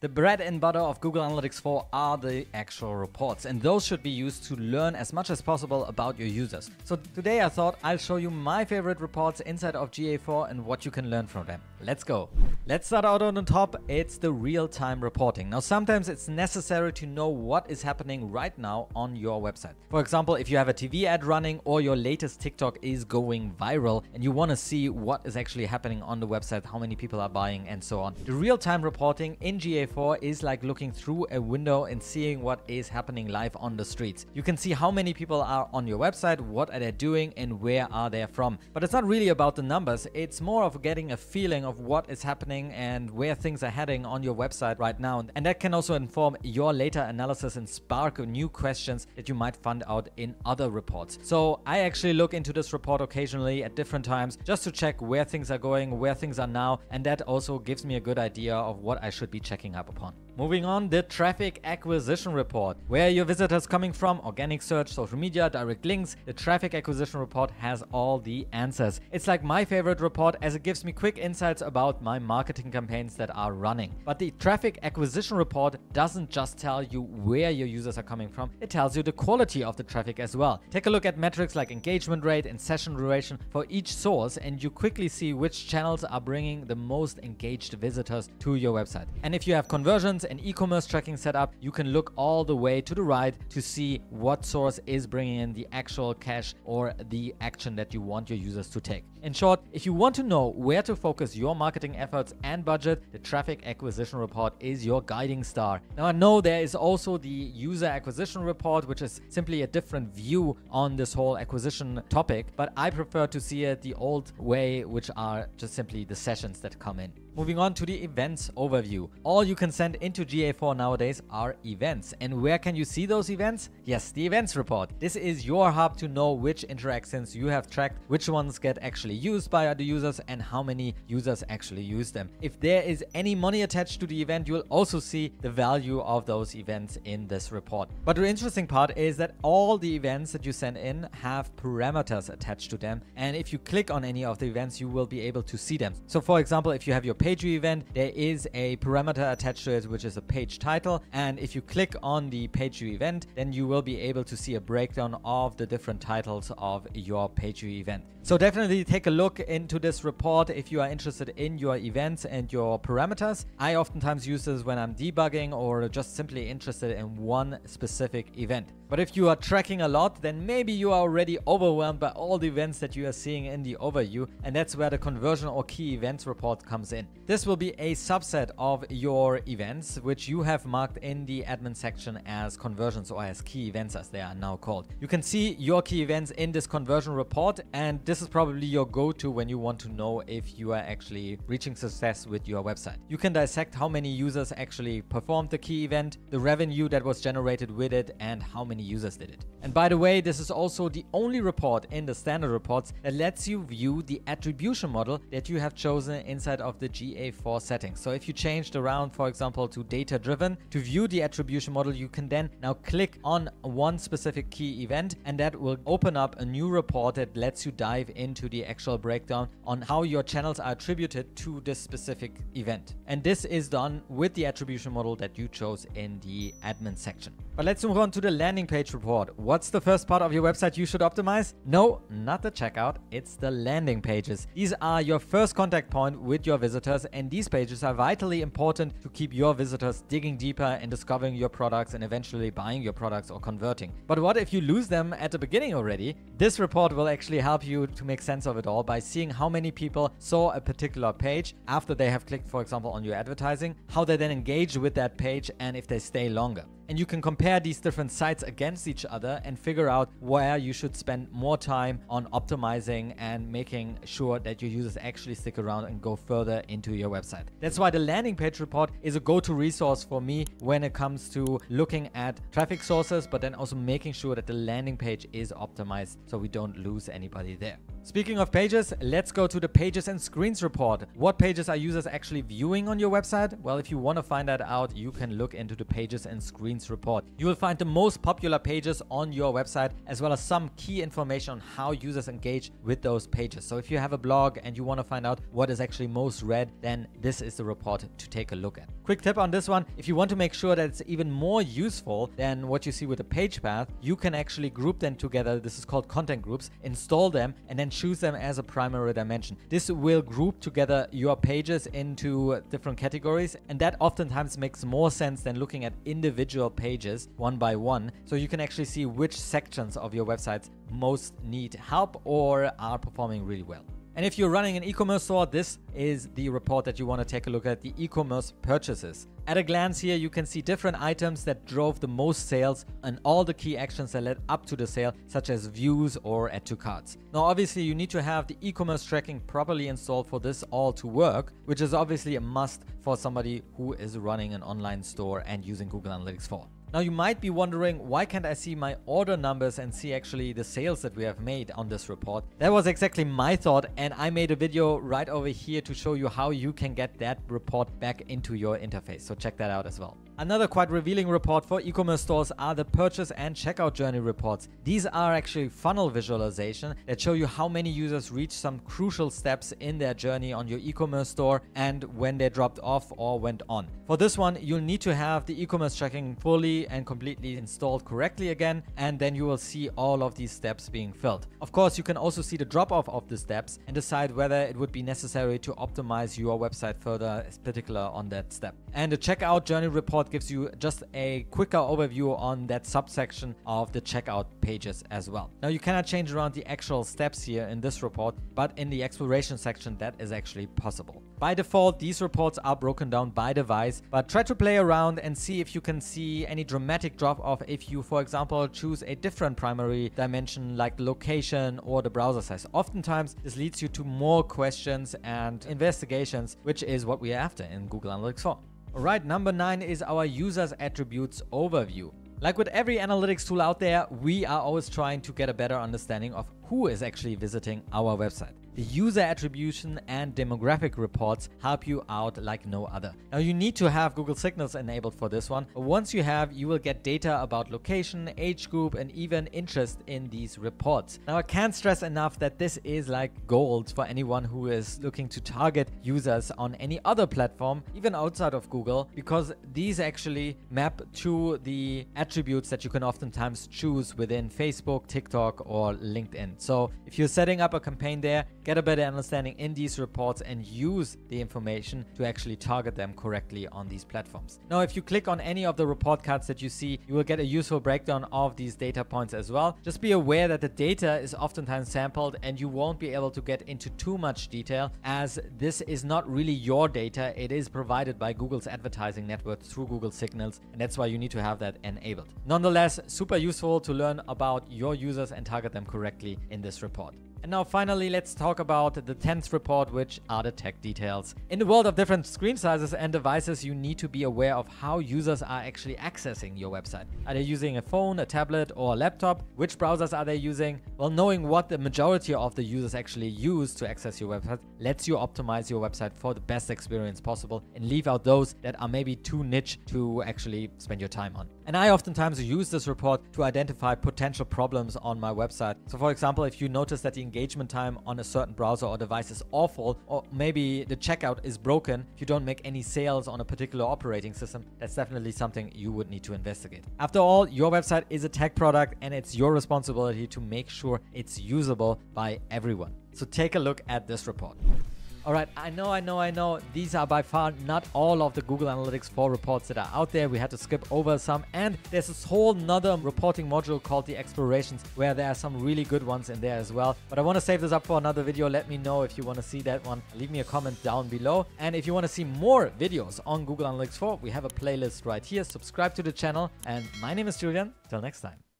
The bread and butter of Google Analytics 4 are the actual reports, and those should be used to learn as much as possible about your users. So today I thought I'll show you my favorite reports inside of GA4 and what you can learn from them. Let's go. Let's start out on the top. It's the real-time reporting. Now sometimes it's necessary to know what is happening right now on your website. For example, if you have a TV ad running or your latest TikTok is going viral and you want to see what is actually happening on the website, how many people are buying and so on. The real-time reporting in GA4 is like looking through a window and seeing what is happening live on the streets. You can see how many people are on your website, what are they doing, and where are they from. But it's not really about the numbers, it's more of getting a feeling of what is happening and where things are heading on your website right now. And that can also inform your later analysis and spark new questions that you might find out in other reports. So I actually look into this report occasionally at different times just to check where things are going, where things are now, and that also gives me a good idea of what I should be checking up upon. Moving on, the traffic acquisition report. Where are your visitors coming from? Organic search, social media, direct links. The traffic acquisition report has all the answers. It's like my favorite report as it gives me quick insights about my marketing campaigns that are running. But the traffic acquisition report doesn't just tell you where your users are coming from, it tells you the quality of the traffic as well. Take a look at metrics like engagement rate and session duration for each source and you quickly see which channels are bringing the most engaged visitors to your website. And if you have conversions and e-commerce tracking set up, you can look all the way to the right to see what source is bringing in the actual cash or the action that you want your users to take. In short, if you want to know where to focus your marketing efforts and budget, the traffic acquisition report is your guiding star. Now I know there is also the user acquisition report, which is simply a different view on this whole acquisition topic, but I prefer to see it the old way, which are just simply the sessions that come in. Moving on to the events overview. All you can send into GA4 nowadays are events. And where can you see those events? Yes, the events report. This is your hub to know which interactions you have tracked, which ones get actually used by other users, and how many users actually use them. If there is any money attached to the event, you'll also see the value of those events in this report. But the interesting part is that all the events that you send in have parameters attached to them. And if you click on any of the events, you will be able to see them. So for example, if you have your page view event, there is a parameter attached to it, which is a page title. And if you click on the page view event, then you will be able to see a breakdown of the different titles of your page view event. So definitely take a look into this report if you are interested in your events and your parameters. I oftentimes use this when I'm debugging or just simply interested in one specific event. But if you are tracking a lot, then maybe you are already overwhelmed by all the events that you are seeing in the overview, and that's where the conversion or key events report comes in. This will be a subset of your events, which you have marked in the admin section as conversions or as key events as they are now called. You can see your key events in this conversion report, and this is probably your go-to when you want to know if you are actually reaching success with your website. You can dissect how many users actually performed the key event, the revenue that was generated with it, and how many users did it. And by the way, this is also the only report in the standard reports that lets you view the attribution model that you have chosen inside of the GA4 settings. So if you changed around, for example, to data-driven, to view the attribution model, you can then now click on one specific key event, and that will open up a new report that lets you dive into the actual breakdown on how your channels are attributed to this specific event. And this is done with the attribution model that you chose in the admin section. But let's move on to the landing page report. What's the first part of your website you should optimize? No, not the checkout, it's the landing pages. These are your first contact point with your visitors, and these pages are vitally important to keep your visitors digging deeper and discovering your products and eventually buying your products or converting. But what if you lose them at the beginning already? This report will actually help you to make sense of it all by seeing how many people saw a particular page after they have clicked, for example, on your advertising, how they then engage with that page, and if they stay longer. And you can compare these different sites against each other and figure out where you should spend more time on optimizing and making sure that your users actually stick around and go further into your website. That's why the landing page report is a go-to resource for me when it comes to looking at traffic sources, but then also making sure that the landing page is optimized so we don't lose anybody there. Speaking of pages, let's go to the pages and screens report. What pages are users actually viewing on your website? Well, if you want to find that out, you can look into the pages and screens report. You will find the most popular pages on your website, as well as some key information on how users engage with those pages. So if you have a blog and you want to find out what is actually most read, then this is the report to take a look at. Quick tip on this one, if you want to make sure that it's even more useful than what you see with the page path, you can actually group them together. This is called content groups. Install them and then choose them as a primary dimension. This will group together your pages into different categories, and that oftentimes makes more sense than looking at individual pages one by one. So you can actually see which sections of your websites most need help or are performing really well. And if you're running an e-commerce store, this is the report that you want to take a look at, the e-commerce purchases. At a glance here, you can see different items that drove the most sales and all the key actions that led up to the sale, such as views or add to carts. Now, obviously, you need to have the e-commerce tracking properly installed for this all to work, which is obviously a must for somebody who is running an online store and using Google Analytics 4. Now you might be wondering, why can't I see my order numbers and see actually the sales that we have made on this report? That was exactly my thought, and I made a video right over here to show you how you can get that report back into your interface. So check that out as well. Another quite revealing report for e-commerce stores are the purchase and checkout journey reports. These are actually funnel visualization that show you how many users reach some crucial steps in their journey on your e-commerce store and when they dropped off or went on. For this one, you'll need to have the e-commerce tracking fully and completely installed correctly again, and then you will see all of these steps being filled. Of course, you can also see the drop-off of the steps and decide whether it would be necessary to optimize your website further, in particular on that step. And the checkout journey report gives you just a quicker overview on that subsection of the checkout pages as well. Now, you cannot change around the actual steps here in this report, but in the exploration section, that is actually possible. By default, these reports are broken down by device, but try to play around and see if you can see any dramatic drop-off if you, for example, choose a different primary dimension like location or the browser size. Oftentimes, this leads you to more questions and investigations, which is what we are after in Google Analytics 4. Alright, number 9 is our users attributes overview. Like with every analytics tool out there, we are always trying to get a better understanding of who is actually visiting our website. The user attribution and demographic reports help you out like no other. Now you need to have Google Signals enabled for this one, but once you have, you will get data about location, age group, and even interest in these reports. Now I can't stress enough that this is like gold for anyone who is looking to target users on any other platform, even outside of Google, because these actually map to the attributes that you can oftentimes choose within Facebook, TikTok, or LinkedIn. So if you're setting up a campaign there, get a better understanding in these reports and use the information to actually target them correctly on these platforms. Now, if you click on any of the report cards that you see, you will get a useful breakdown of these data points as well. Just be aware that the data is oftentimes sampled and you won't be able to get into too much detail, as this is not really your data. It is provided by Google's advertising network through Google Signals, and that's why you need to have that enabled. Nonetheless, super useful to learn about your users and target them correctly in this report. And now finally, let's talk about the 10th report, which are the tech details. In the world of different screen sizes and devices, you need to be aware of how users are actually accessing your website. Are they using a phone, a tablet, or a laptop? Which browsers are they using? Well, knowing what the majority of the users actually use to access your website lets you optimize your website for the best experience possible and leave out those that are maybe too niche to actually spend your time on. And I oftentimes use this report to identify potential problems on my website. So for example, if you notice that the engagement time on a certain browser or device is awful, or maybe the checkout is broken, if you don't make any sales on a particular operating system, that's definitely something you would need to investigate. After all, your website is a tech product and it's your responsibility to make sure it's usable by everyone. So take a look at this report. Alright, I know, these are by far not all of the Google Analytics 4 reports that are out there. We had to skip over some, and there's this whole nother reporting module called the Explorations, where there are some really good ones in there as well. But I want to save this up for another video. Let me know if you want to see that one. Leave me a comment down below. And if you want to see more videos on Google Analytics 4, we have a playlist right here. Subscribe to the channel, and my name is Julian. Till next time.